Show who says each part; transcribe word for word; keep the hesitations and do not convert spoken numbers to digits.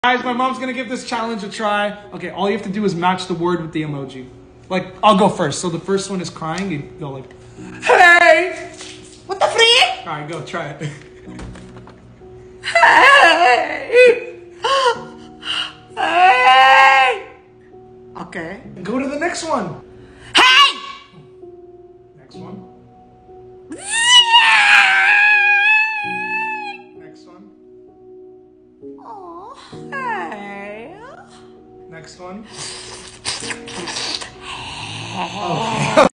Speaker 1: Guys, my mom's gonna give this challenge a try. Okay, all you have to do is match the word with the emoji. Like, I'll go first. So the first one is crying. You go like, hey!
Speaker 2: What the freak?
Speaker 1: Alright, go, try it.
Speaker 2: Hey! Hey! Okay.
Speaker 1: Go to the next one.
Speaker 2: Hey!
Speaker 1: Next one. Next one.
Speaker 2: Oh, hey.
Speaker 1: Next one.
Speaker 2: Oh.